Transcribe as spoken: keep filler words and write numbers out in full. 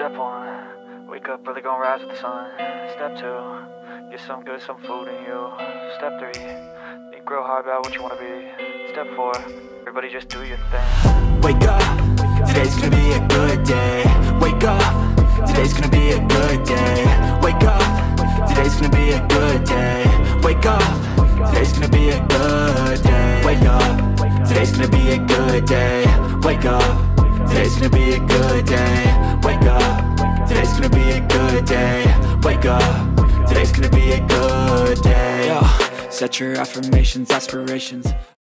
Step one, wake up early, gonna rise with the sun. Step two, get some good, some food in you. Step three, think real hard about what you wanna be. Step four, everybody just do your thing. Wake up, today's gonna be a good day. Wake up, today's gonna be a good day. Wake up, today's gonna be a good day. Wake up, today's gonna be a good day. Wake up, today's gonna be a good day. Wake up, today's gonna be a good day. Wake up, today's gonna be a good day. Wake up, today's gonna be a good day. Yo, set your affirmations, aspirations.